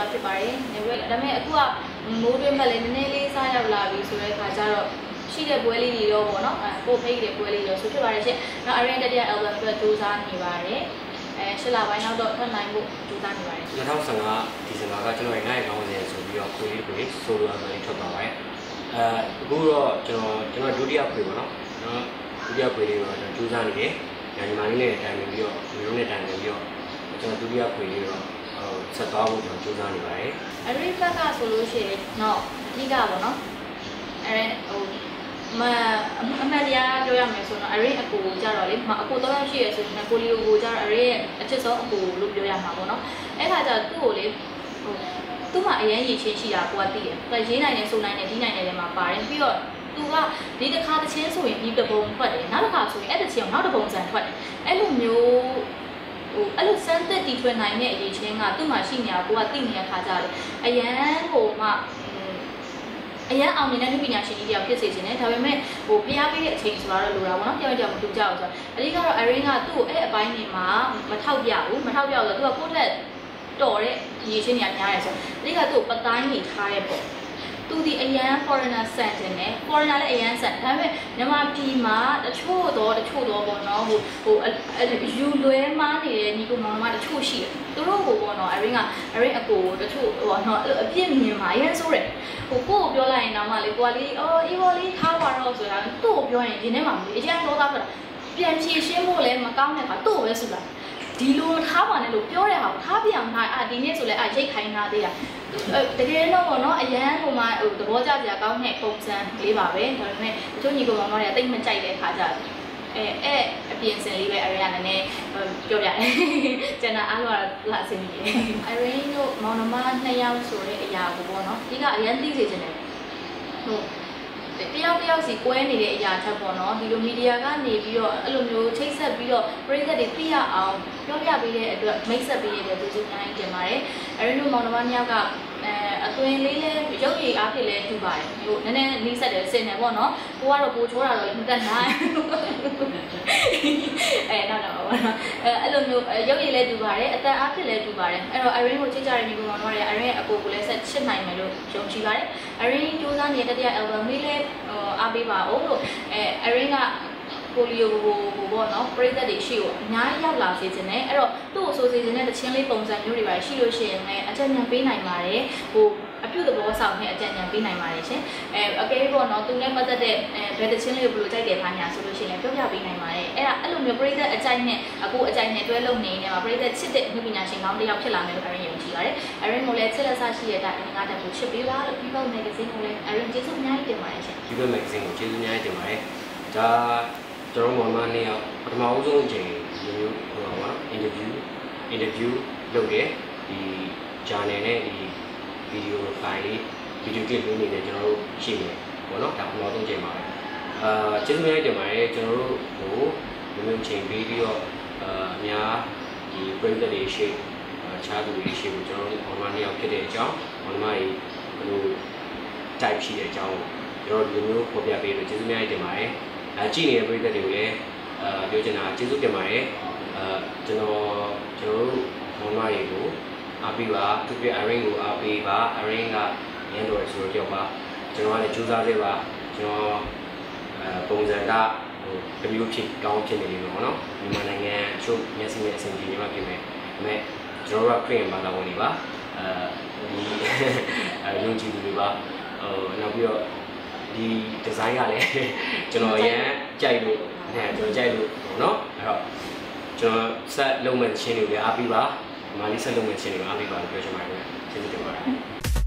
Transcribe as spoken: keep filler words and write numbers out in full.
သွားဖြစ်ပါတယ်။ဒါပေမဲ့အခုကမိုးတွင်းမဲ့လည်းနည်းနည်းလေးစားရောက်လာပြီဆိုတဲ့အခါကျတော့ရှိတဲ့ပွဲလေးတွေတော့ပေါ့နော်အဲပို့ဖိတ်တဲ့ပွဲလေးတော့ဆိုဖြစ်ပါတယ်ရှင်။နောက် Arran တတိယ album အတွက်စူးစမ်းနေပါတယ်။အဲရှစ်လပိုင်းနောက်တော့ထွက်နိုင်ဖို့စူးစမ်းနေပါတယ်။၂၀၁၅ဒီဇင်ဘာကကျွန်တော်ရဲ့နိုင်ကောင်းစဉ်ဆိုပြီးတော့ခွေလေးခွေဆိုလို album လေးထွက်သွားပါတယ်။အဲအခုတော့ကျွန်တော်ကျွန်တော်ဒုတိယခွေပေါ့နော်။နော်ဒုတိယခွေလေးတော့စူးစမ်းနေတယ်။ညာညီမလေးနဲ့တိုင်ပြီးတော့ဒီလိုနဲ့တိုင်ပြီးတော့ကျွန်တော်ဒုတိယခွေလေးတော့ဆက်သွားဖို့ကျွန်တော်စူးစမ်းနေပါတယ်။ Arran ဘက်ကဆိုလို့ရှိရင်တော့အဓိကပေါ့နော်။အဲဟိုမအမှန်တရားပြောရမယ်ဆိုတော့ Arran အကူကြတော့လေအကူတော့ရှိရဆိုရင်ကိုလီယိုကိုကြတော့ Arran ရဲ့အချစ်ဆုံးအကူလို့ပြောရမှာပေါ့နော်အဲ့ခါကျတော့သူ့ကိုလေဟိုသူ့မှာအရင်ရည်ချင်းရှိတာကိုကသိတယ်သူရေးနိုင်တယ်ဆိုနိုင်တယ်ဒီနိုင်တယ်လည်းမှာပါတယ်ပြီးတော့သူကဒီတစ်ခါတစ်ချင်းဆိုရင်ဒီတစ်ပုံထွက်တယ်နောက်တစ်ခါဆိုရင်အဲ့တစ်ချင်းနောက်တစ်ပုံစံထွက်တယ်အဲ့လိုမျိုးဟိုအဲ့လိုစမ်းသက်တီထွင်နိုင်တဲ့အရေးချင်းကသူ့မှာရှိနေတာကိုကသိနေတဲ့ခါကျတယ်အရန်ဟိုမှအရန်အောင်နေတဲ့လူပညာရှင်ကြီးတယောက်ဖြစ်စေချင်တယ်ဒါပေမဲ့ဟိုဖျားပေးတဲ့အချိန်ဆိုတော့လိုတာပေါ့နော်ပြောင်းကြောင်မတူကြအောင်ဆိုတော့အဓိကတော့ Arran ကသူ့ကိုအဲ့အပိုင်းတွေမှာမထောက်ပြဘူးမထောက်ပြဘူးဆိုတော့သူကကိုယ့်ထက်တော်တဲ့ရေချင်းညာများတယ်ဆိုတော့အဓိကသူ့ကိုပတိုင်းနေထားတဲ့ပေါ့သူဒီအရန် foreigner ဆန်တယ်နဲ့ foreigner လည်းအရန်ဆန်ဒါပေမဲ့မြန်မာပြည်မှာတချို့တော့တချို့တော့ပေါ့နော်ဟိုဟိုယူလွဲမားနေတဲ့ညီကိုမောင်မတချို့ရှိတယ်သူတို့ဟိုပေါ့နော် Arran က Arran အကိုတချို့ဟိုနော်အပြစ်မြင်မှာအရန်ဆိုးတယ်ဟိုကိုကိုပြောလိုက်ရင်တော့မှလေကိုကလေးအော်အေးဘောလေးထားပါတော့ဆိုတာသူ့ကိုပြောရင်ဒီနေ့မှမလို့အရင်တော့သားဆိုတာပြန်ဖြေရှင်းဖို့လည်းမကောင်းတဲ့ခါသူ့ကိုပဲဆူလာဒီလိုမထားပါနဲ့လို့ပြောတဲ့ဟာကိုထားပြန်ထားအာဒီနေ့ဆိုလဲအာရိတ်ခိုင်းထားသေးတာတကယ်တော့ပေါ့နော်အရန်ဟိုမှာဟိုသဘောကျစရာကောင်းတဲ့ပုံစံလေးပါပဲဒါပေမဲ့တချို့ညီကောင်မောင်တွေကတိတ်မကြိုက်တဲ့ခါကြတယ်အဲအဲ့အပြင်စင်လေးပဲ Arran ကလည်းနည်းနည်းပြောပြတယ်ကျန်တာအားလုံးကလာအဆင်ပြေ Arran တို့မောင်နှမနှစ်ယောက်ဆိုတဲ့အရာကိုပေါ့နော်ဒီကအရန်သိစေချင်တယ်ဟိုတယောက်တယောက်စီကွဲနေတဲ့အရာချက်ပေါ့နော်ဒီလိုမီဒီယာကနေပြီးတော့အဲ့လိုမျိုးချိတ်ဆက်ပြီးတော့ပရိသတ်တွေသိရအောင်ပြောပြပေးတဲ့အတွက်မိတ်ဆက်ပေးရတဲ့သူစုအများကြီးတင်ပါတယ် Arran တို့မောင်နှမနှစ်ယောက်ကအဲအသွင်လေးလည်းရုပ်ရည်အားဖြင့်လည်းတူပါတယ်ဟိုနည်းနည်းနီးစက်တယ်စင်တယ်ပေါ့နော်ကိုကတော့ပိုချိုးတာတော့မတက်နိုင်အဲနောက်တော့ပေါ့နော်အဲအဲ့လိုမျိုးရုပ်ရည်လည်းတူပါတယ်အတန်အားဖြင့်လည်းတူပါတယ်အဲ့တော့ Arran ကိုချစ်ကြတဲ့ညီကောင်တို့တွေက Arran ရဲ့အကိုကိုလည်းဆက်ချစ်နိုင်မယ်လို့ယုံကြည်ပါတယ် Arran စူးစမ်းနေတဲ့တတိယ album လေးလည်းဟိုအားပေးပါဦးလို့အဲ Arran ကကိုလီယိုဟိုဟိုပေါ့နော်ပရိသတ်တွေရှိကိုအများကြီးရောက်လာစေချင်တယ်အဲ့တော့သူ့ကိုဆိုစေချင်တဲ့တခြင်းလေးပုံစံမျိုးတွေပါရှိလို့ရှိရင်လည်းအကြံဉာဏ်ပေးနိုင်ပါတယ်ဟိုအပြုသဘောဆောင်တဲ့အကြံဉာဏ်ပေးနိုင်ပါတယ်ရှင်အဲအကယ်ပေါ့နော်သူနဲ့ပတ်သက်တဲ့အဲဘယ်တခြင်းလေးကိုဘယ်လိုကြိုက်တယ်ခါညာဆိုလို့ရှိရင်လည်းပြောပြပေးနိုင်ပါတယ်အဲ့ဒါအဲ့လိုမျိုးပရိသတ်အကြိုက်နဲ့အခုအကြိုက်နဲ့တွဲလုံနေနေမှာပရိသတ်ချစ်တဲ့အမှုပညာရှင်ကောင်းတစ်ယောက်ဖြစ်လာမယ်လို့ Arran ယုံကြည်ပါတယ် Arran ကိုလည်းချစ်လက်ဆရှိတဲ့အတိုင်းငါတက်ကိုချစ်ပေးပါလို့ People Magazine ကိုလည်း Arran ကျေးဇူးအများကြီးတင်ပါတယ်ရှင် People Magazine ကိုကျေးဇူးအများကြီးတင်ပါတယ်ဒါကျွန်တော်မောင်မနဲ့ပထမဦးဆုံးအချိန်ဒီမျိုးဟိုပါ interview interview လုပ်တယ်ဒီ channel နဲ့ဒီ video file လေး video clip လေးနေနဲ့ကျွန်တော်တို့ရှိနေပေါ့နော်ဒါပထမဆုံးအချိန်ပါပဲအာကျေးဇူးများတင်ပါတယ်ကျွန်တော်တို့ဟိုဒီမျိုးအချိန်ပေးပြီးတော့အာအများဒီပရိသတ်တွေရှိအခြားသူတွေရှိကိုကျွန်တော်တို့မောင်မနဲ့ဖြစ်တဲ့အကြောင်းမောင်မကြီးဘယ်လို type ရှိတဲ့အကြောင်းကျွန်တော်တို့ဒီမျိုးပေါ်ပြပေးလို့ကျေးဇူးများတင်ပါတယ်အဲကြည့်နေတဲ့ပရိသတ်တွေကိုလည်းအာပြောချင်တာကျေးဇူးတင်ပါတယ်အာကျွန်တော်ကျွန်တော်တို့မောင်မတွေကိုအားပေးပါသူပြ Arran ကိုအားပေးပါ Arran ကရန်တော်ရဆိုတော့ကြောက်ပါကျွန်တော်ကလည်းကြိုးစားသေးပါကျွန်တော်အဲပုံစံကဟိုတမျိုးဖြစ်ကောင်းဖြစ်နေပြီပေါ့နော်မြန်မာနိုင်ငံချုပ်မျက်စိနဲ့အဆင်ပြေနေမှပြင်မယ်ဒါပေမဲ့ကျွန်တော်က print ဘာသာဝင်တွေပါအဲဒီအဲယုံကြည်သူတွေပါဟိုနောက်ပြီးတော့ဒီ design ကလည်းကျွန်တော်ရမ်းကြိုက်လို့အဲကျွန်တော်ကြိုက်လို့ပေါ့နော်အဲ့တော့ကျွန်တော်ဆက်လုံးမဲ့ချင်းတွေလည်းအားပေးပါမာလီဆက်လုံးမဲ့ချင်းတွေအားပေးပါလို့ပြောချင်ပါတယ်ကျေးဇူးတင်ပါတယ်